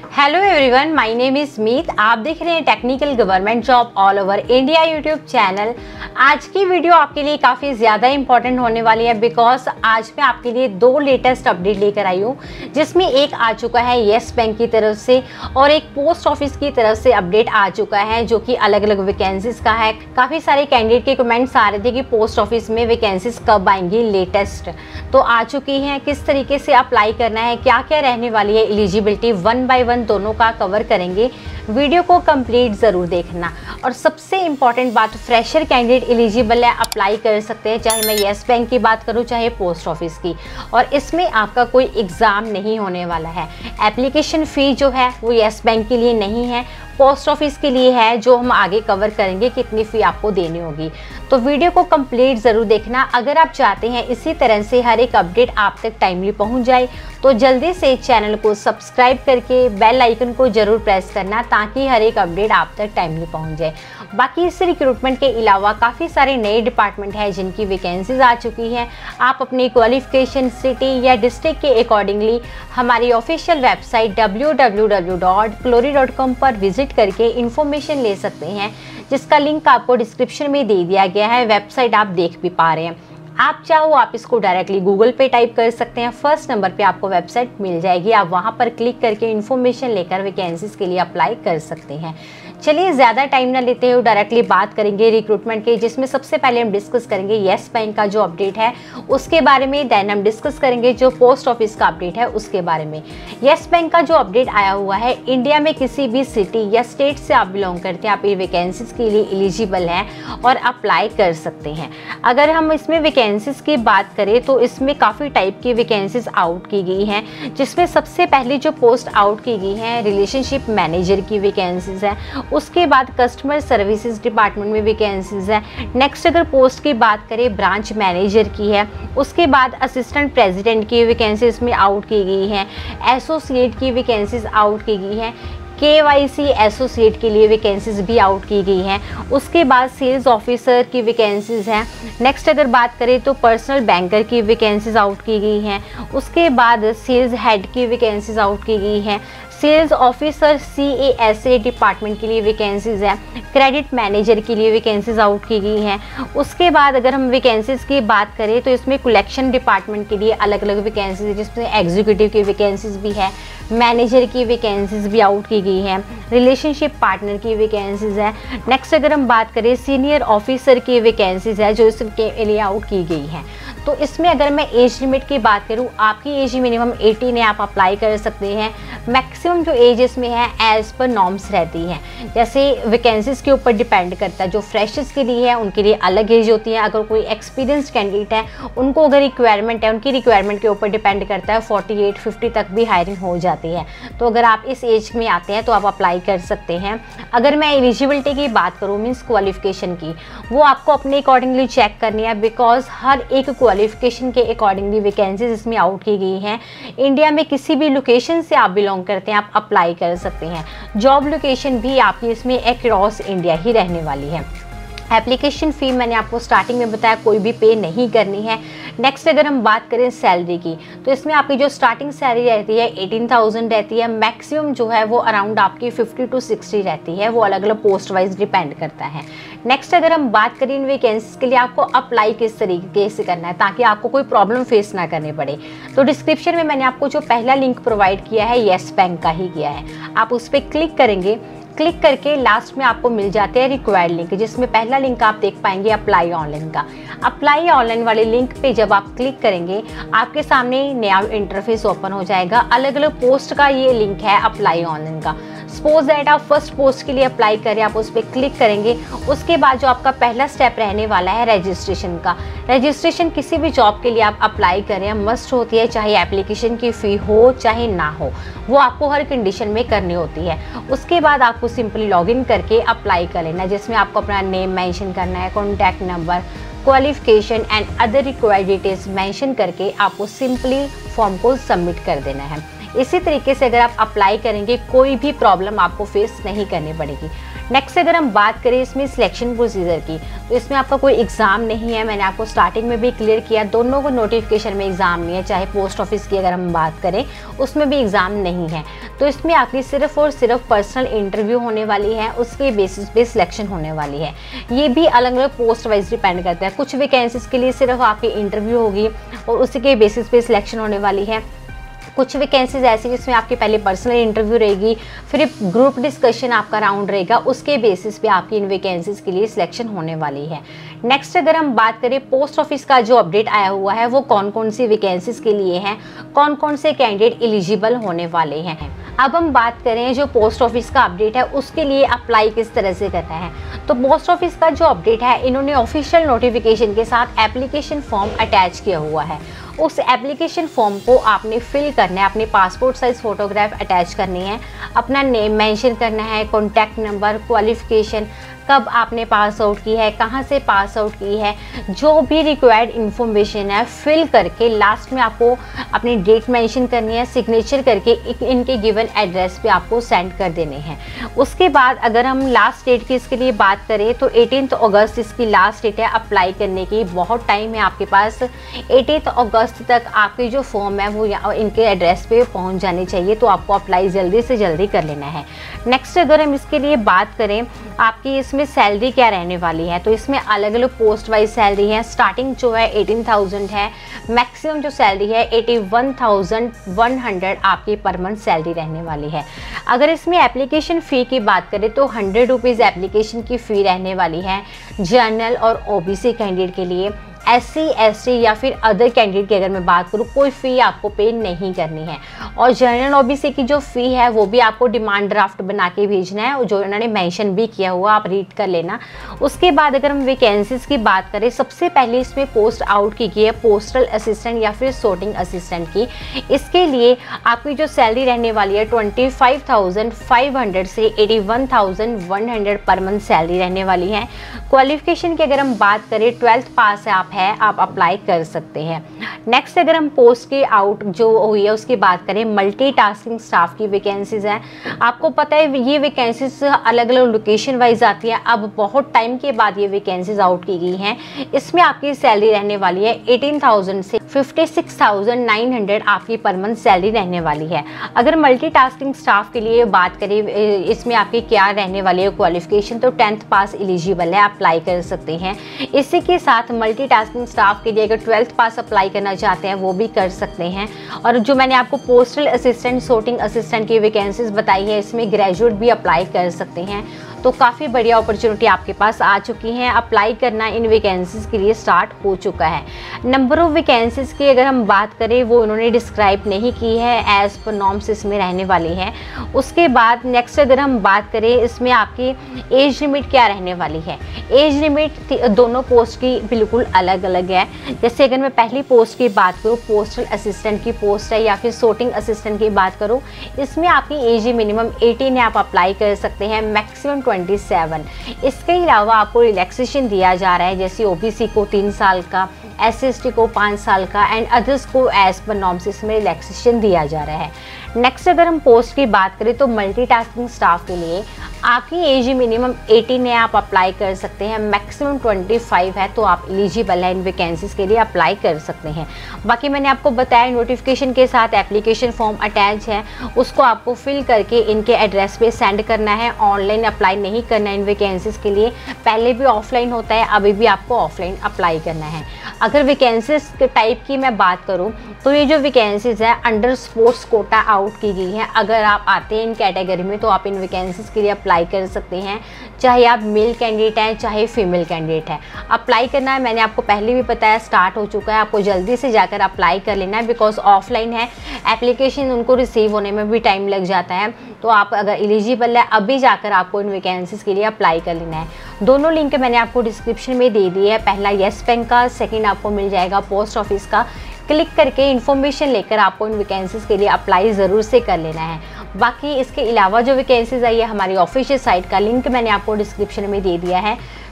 Hello everyone, my name is Meet. आप देख रहे हैं technical government job all over India YouTube channel. आज की वीडियो आपके लिए काफ़ी ज़्यादा इंपॉर्टेंट होने वाली है बिकॉज आज मैं आपके लिए दो लेटेस्ट अपडेट लेकर आई हूँ, जिसमें एक आ चुका है येस बैंक की तरफ से और एक पोस्ट ऑफिस की तरफ से अपडेट आ चुका है जो कि अलग अलग वैकेंसीज का है। काफ़ी सारे कैंडिडेट के कमेंट्स आ रहे थे कि पोस्ट ऑफिस में वैकेंसीज कब आएंगी, लेटेस्ट तो आ चुकी हैं। किस तरीके से अप्लाई करना है, क्या क्या रहने वाली है एलिजिबिलिटी, वन बाय वन दोनों का कवर करेंगे। वीडियो को कंप्लीट ज़रूर देखना। और सबसे इम्पॉर्टेंट बात, फ्रेशर कैंडिडेट एलिजिबल है, अप्लाई कर सकते हैं, चाहे मैं येस बैंक की बात करूं चाहे पोस्ट ऑफिस की। और इसमें आपका कोई एग्ज़ाम नहीं होने वाला है। एप्लीकेशन फ़ी जो है वो येस बैंक के लिए नहीं है, पोस्ट ऑफिस के लिए है, जो हम आगे कवर करेंगे कितनी फ़ी आपको देनी होगी। तो वीडियो को कंप्लीट ज़रूर देखना। अगर आप चाहते हैं इसी तरह से हर एक अपडेट आप तक टाइमली पहुंच जाए तो जल्दी से चैनल को सब्सक्राइब करके बेल आइकन को ज़रूर प्रेस करना ताकि हर एक अपडेट आप तक टाइमली पहुंच जाए। बाकी इस रिक्रूटमेंट के अलावा काफ़ी सारे नए डिपार्टमेंट हैं जिनकी वैकेंसीज आ चुकी हैं। आप अपनी क्वालिफिकेशन, सिटी या डिस्ट्रिक्ट के अकॉर्डिंगली हमारी ऑफिशियल वेबसाइट www.glory.com पर विजिट करके इन्फॉर्मेशन ले सकते हैं, जिसका लिंक आपको डिस्क्रिप्शन में दे दिया गया है। वेबसाइट आप देख भी पा रहे हैं। आप चाहो आप इसको डायरेक्टली गूगल पे टाइप कर सकते हैं, फर्स्ट नंबर पे आपको वेबसाइट मिल जाएगी। आप वहां पर क्लिक करके इन्फॉर्मेशन लेकर वैकेंसीज के लिए अप्लाई कर सकते हैं। चलिए ज़्यादा टाइम ना लेते हुए डायरेक्टली बात करेंगे रिक्रूटमेंट के, जिसमें सबसे पहले हम डिस्कस करेंगे येस बैंक का जो अपडेट है उसके बारे में। देन हम डिस्कस करेंगे जो पोस्ट ऑफिस का अपडेट है उसके बारे में। येस बैंक का जो अपडेट आया हुआ है, इंडिया में किसी भी सिटी या स्टेट से आप बिलोंग करते हैं, आप ये वैकेंसीज के लिए एलिजिबल हैं और अप्लाई कर सकते हैं। अगर हम इसमें वैकेंसीज की बात करें तो इसमें काफ़ी टाइप की वैकेंसीज आउट की गई हैं, जिसमें सबसे पहली जो पोस्ट आउट की गई है रिलेशनशिप मैनेजर की वैकेंसीज है। उसके बाद कस्टमर सर्विसेज डिपार्टमेंट में वैकेंसीज है। नेक्स्ट अगर पोस्ट की बात करें ब्रांच मैनेजर की है। उसके बाद असिस्टेंट प्रेसिडेंट की वैकेंसीज में आउट की गई हैं। एसोसिएट की वैकेंसीज आउट की गई हैं। KYC एसोसिएट के लिए वैकेंसीज भी आउट की गई हैं। उसके बाद सेल्स ऑफिसर की वैकेंसीज हैं। नेक्स्ट अगर बात करें तो पर्सनल बैंकर की वैकेंसीज आउट की गई हैं। उसके बाद सेल्स हेड की वैकेंसीज आउट की गई हैं। सेल्स ऑफिसर CASA डिपार्टमेंट के लिए वैकेंसीज हैं। क्रेडिट मैनेजर के लिए वैकेंसीज आउट की गई हैं। उसके बाद अगर हम वैकेंसीज की बात करें तो इसमें कलेक्शन डिपार्टमेंट के लिए अलग अलग वैकेंसीज है, जिसमें एग्जीक्यूटिव की वैकेंसीज भी है, मैनेजर की वैकेंसीज भी आउट की गई हैं, रिलेशनशिप पार्टनर की वैकेंसीज है। नेक्स्ट अगर हम बात करें सीनियर ऑफिसर की वैकेंसीज है जो इसके लिए आउट की गई हैं। तो इसमें अगर मैं एज लिमिट की बात करूं, आपकी एज मिनिमम 18 है, आप अप्लाई कर सकते हैं। मैक्सिमम जो एज इसमें है एज पर नॉर्म्स रहती हैं, जैसे वैकेंसीज के ऊपर डिपेंड करता है। जो फ्रेशर्स के लिए है उनके लिए अलग एज होती है। अगर कोई एक्सपीरियंस्ड कैंडिडेट है उनको अगर रिक्वायरमेंट है, उनकी रिक्वायरमेंट के ऊपर डिपेंड करता है, 48-50 तक भी हायरिंग हो जाती है। तो अगर आप इस एज में आते हैं तो आप अप्लाई कर सकते हैं। अगर मैं एलिजिबिलिटी की बात करूँ मीन्स क्वालिफिकेशन की, वो आपको अपने अकॉर्डिंगली चेक करनी है बिकॉज हर एक क्वालिफिकेशन के अकॉर्डिंगली वैकेंसीज इसमें आउट की गई हैं। इंडिया में किसी भी लोकेशन से आप बिलोंग करते हैं आप अप्लाई कर सकते हैं। जॉब लोकेशन भी आपकी इसमें अक्रॉस इंडिया ही रहने वाली है। एप्लीकेशन फ़ी मैंने आपको स्टार्टिंग में बताया कोई भी पे नहीं करनी है। नेक्स्ट अगर हम बात करें सैलरी की तो इसमें आपकी जो स्टार्टिंग सैलरी रहती है 18,000 रहती है। मैक्सिमम जो है वो अराउंड आपकी 50 to 60 रहती है, वो अलग अलग पोस्ट वाइज डिपेंड करता है। नेक्स्ट अगर हम बात करें इन वैकेंसीज के लिए आपको अप्लाई किस तरीके से करना है ताकि आपको कोई प्रॉब्लम फेस ना करनी पड़े, तो डिस्क्रिप्शन में मैंने आपको जो पहला लिंक प्रोवाइड किया है येस बैंक का ही किया है। आप उस पर क्लिक करेंगे, क्लिक करके लास्ट में आपको मिल जाते हैं रिक्वायर्ड लिंक, जिसमें पहला लिंक आप देख पाएंगे अप्लाई ऑनलाइन का। अप्लाई ऑनलाइन वाले लिंक पे जब आप क्लिक करेंगे आपके सामने नया इंटरफेस ओपन हो जाएगा। अलग अलग पोस्ट का ये लिंक है अप्लाई ऑनलाइन का। सपोज दैट आप फर्स्ट पोस्ट के लिए अप्लाई करें, आप उस पर क्लिक करेंगे। उसके बाद जो आपका पहला स्टेप रहने वाला है रजिस्ट्रेशन का। रजिस्ट्रेशन किसी भी जॉब के लिए आप अप्लाई करें मस्ट होती है, चाहे एप्लीकेशन की फ़ी हो चाहे ना हो, वो आपको हर कंडीशन में करनी होती है। उसके बाद आपको सिंपली लॉगिन करके अप्लाई कर लेना है, जिसमें आपको अपना नेम मेंशन करना है, contact number, qualification and other required details mention करके आपको सिंपली फॉर्म को सबमिट कर देना है। इसी तरीके से अगर आप अप्लाई करेंगे कोई भी प्रॉब्लम आपको फेस नहीं करनी पड़ेगी। नेक्स्ट अगर हम बात करें इसमें सिलेक्शन प्रोसीजर की, तो इसमें आपका कोई एग्ज़ाम नहीं है। मैंने आपको स्टार्टिंग में भी क्लियर किया, दोनों को नोटिफिकेशन में एग्ज़ाम नहीं है। चाहे पोस्ट ऑफिस की अगर हम बात करें उसमें भी एग्ज़ाम नहीं है। तो इसमें आपकी सिर्फ और सिर्फ पर्सनल इंटरव्यू होने वाली है, उसके बेसिस पे सिलेक्शन होने वाली है। ये भी अलग अलग पोस्ट वाइज डिपेंड करता है। कुछ वैकेंसीज के लिए सिर्फ आपकी इंटरव्यू होगी और उसी के बेसिस पे सिलेक्शन होने वाली है। कुछ वैकेंसीज ऐसी जिसमें आपकी पहले पर्सनल इंटरव्यू रहेगी, फिर ग्रुप डिस्कशन आपका राउंड रहेगा, उसके बेसिस पे आपकी इन वैकेंसीज के लिए सिलेक्शन होने वाली है। नेक्स्ट अगर हम बात करें पोस्ट ऑफिस का जो अपडेट आया हुआ है वो कौन कौन सी वैकेंसीज के लिए हैं, कौन कौन से कैंडिडेट एलिजिबल होने वाले हैं। अब हम बात करें जो पोस्ट ऑफिस का अपडेट है उसके लिए अप्लाई किस तरह से करना है। तो पोस्ट ऑफिस का जो अपडेट है, इन्होंने ऑफिशियल नोटिफिकेशन के साथ एप्लीकेशन फॉर्म अटैच किया हुआ है। उस एप्लीकेशन फॉर्म को आपने फिल करना है, अपने पासपोर्ट साइज फोटोग्राफ अटैच करनी है, अपना नेम मेंशन करना है, कॉन्टैक्ट नंबर, क्वालिफिकेशन, कब आपने पास आउट की है, कहाँ से पास आउट की है, जो भी रिक्वायर्ड इन्फॉर्मेशन है फिल करके लास्ट में आपको अपनी डेट मेंशन करनी है, सिग्नेचर करके इनके गिवन एड्रेस पे आपको सेंड कर देने हैं। उसके बाद अगर हम लास्ट डेट की इसके लिए बात करें तो 18 अगस्त इसकी लास्ट डेट है अप्लाई करने की। बहुत टाइम है आपके पास, 18 अगस्त तक आपकी जो फॉर्म है वो इनके एड्रेस पे पहुंच जानी चाहिए, तो आपको अप्लाई जल्दी से जल्दी कर लेना है। नेक्स्ट अगर हम इसके लिए बात करें आपकी इसमें सैलरी क्या रहने वाली है, तो इसमें अलग अलग पोस्ट वाइज सैलरी है। स्टार्टिंग जो है 18,000 है, मैक्सिमम जो सैलरी है 81,100 आपकी पर मंथ सैलरी रहने वाली है। अगर इसमें एप्लीकेशन फ़ी की बात करें तो 100 रुपीज़ एप्लीकेशन की फ़ी रहने वाली है जनरल और ओबीसी कैंडिडेट के लिए। SC ST या फिर अदर कैंडिडेट की अगर मैं बात करूँ कोई फ़ी आपको पे नहीं करनी है। और जनरल ओबीसी की जो फ़ी है वो भी आपको डिमांड ड्राफ्ट बना के भेजना है, और जो उन्होंने मेंशन भी किया हुआ आप रीड कर लेना। उसके बाद अगर हम वैकेंसीज़ की बात करें, सबसे पहले इसमें पोस्ट आउट की गई है पोस्टल असिस्टेंट या फिर sorting असिस्टेंट की। इसके लिए आपकी जो सैलरी रहने वाली है 25,500 से 81,100 पर मंथ सैलरी रहने वाली है। क्वालिफिकेशन की अगर हम बात करें 12th पास है आप अप्लाई कर सकते हैं। नेक्स्ट अगर हम पोस्ट की आउट जो हुई है उसकी बात करें, मल्टीटास्किंग स्टाफ की वैकेंसीज हैं। आपको पता है ये वैकेंसीज अलग अलग लोकेशन वाइज आती है। अब बहुत टाइम के बाद ये वैकेंसीज आउट की गई हैं। इसमें आपकी सैलरी रहने वाली है 18,000 से 56,900 आपकी पर मंथ सैलरी रहने वाली है। अगर मल्टीटास्किंग स्टाफ के लिए बात करें इसमें आपकी क्या रहने वाली है क्वालिफिकेशन, तो 10th पास एलिजिबल है, अप्लाई कर सकते हैं। इसी के साथ मल्टीटास्किंग स्टाफ के लिए अगर 12th पास अप्लाई करना चाहते हैं वो भी कर सकते हैं। और जो मैंने आपको पोस्टल असिस्टेंट sorting असिस्टेंट की वैकेंसीज बताई है इसमें ग्रेजुएट भी अप्लाई कर सकते हैं। तो काफ़ी बढ़िया अपॉर्चुनिटी आपके पास आ चुकी हैं। अप्लाई करना इन वैकेंसीज़ के लिए स्टार्ट हो चुका है। नंबर ऑफ़ वैकेंसीज़ की अगर हम बात करें वो उन्होंने डिस्क्राइब नहीं की है, एज़ पर नॉर्म्स इसमें रहने वाली है। उसके बाद नेक्स्ट अगर हम बात करें इसमें आपकी एज लिमिट क्या रहने वाली है। एज लिमिट दोनों पोस्ट की बिल्कुल अलग अलग है। जैसे अगर मैं पहली पोस्ट की बात करूँ, पोस्टल असिस्टेंट की पोस्ट है या फिर sorting असिस्टेंट की बात करूँ, इसमें आपकी एज मिनिमम 18 है, आप अप्लाई कर सकते हैं, मैक्सिमम 27। इसके अलावा आपको रिलैक्सेशन दिया जा रहा है, जैसे ओबीसी को 3 साल का, SC/ST को 5 साल का एंड अदर्स को एज पर नॉर्म्स इसमें रिलैक्सेशन दिया जा रहा है। नेक्स्ट अगर हम पोस्ट की बात करें तो मल्टीटास्किंग स्टाफ के लिए आपकी एज मिनिमम 18 है, आप अप्लाई कर सकते हैं, मैक्सिमम 25 है, तो आप एलिजिबल है इन वैकेंसीज के लिए अप्लाई कर सकते हैं। बाकी मैंने आपको बताया नोटिफिकेशन के साथ एप्लीकेशन फॉर्म अटैच है, उसको आपको फिल करके इनके एड्रेस पे सेंड करना है। ऑनलाइन अप्लाई नहीं करना है इन वैकेंसीज के लिए, पहले भी ऑफलाइन होता है, अभी भी आपको ऑफलाइन अप्लाई करना है। अगर वैकेंसीज के टाइप की मैं बात करूँ तो ये जो वैकेंसीज है अंडर स्पोर्ट्स कोटा आउट की गई है। अगर आप आते हैं इन कैटेगरी में तो आप इन वैकेंसीज के लिए अप्लाई कर सकते हैं, चाहे आप मेल कैंडिडेट हैं चाहे फीमेल कैंडिडेट है। अप्लाई करना है मैंने आपको पहले भी बताया, स्टार्ट हो चुका है, आपको जल्दी से जाकर अप्लाई कर लेना है, बिकॉज ऑफलाइन है, एप्लीकेशन उनको रिसीव होने में भी टाइम लग जाता है। तो आप अगर एलिजिबल है अभी जाकर आपको इन वैकेंसीज के लिए अप्लाई कर लेना है। दोनों लिंक मैंने आपको डिस्क्रिप्शन में दे दी है, पहला येस बैंक का, सेकेंड आपको मिल जाएगा पोस्ट ऑफिस का। क्लिक करके इन्फॉर्मेशन लेकर आपको इन वैकेंसीज के लिए अप्लाई ज़रूर से कर लेना है। बाकी इसके अलावा जो वैकेंसीज आई है हमारी ऑफिशियल साइट का लिंक मैंने आपको डिस्क्रिप्शन में दे दिया है,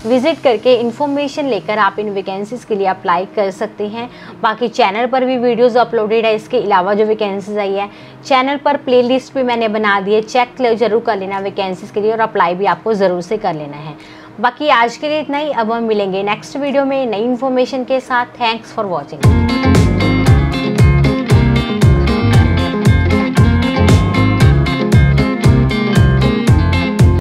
विजिट करके इन्फॉर्मेशन लेकर आप इन वैकेंसीज़ के लिए अप्लाई कर सकते हैं। बाकी चैनल पर भी वीडियोस अपलोडेड है, इसके अलावा जो वैकेंसीज आई है चैनल पर प्लेलिस्ट भी मैंने बना दी है, चेक जरूर कर लेना वैकेंसीज़ के लिए और अप्लाई भी आपको ज़रूर से कर लेना है। बाकी आज के लिए इतना ही, अब हम मिलेंगे नेक्स्ट वीडियो में नई इन्फॉर्मेशन के साथ। Thanks for watching.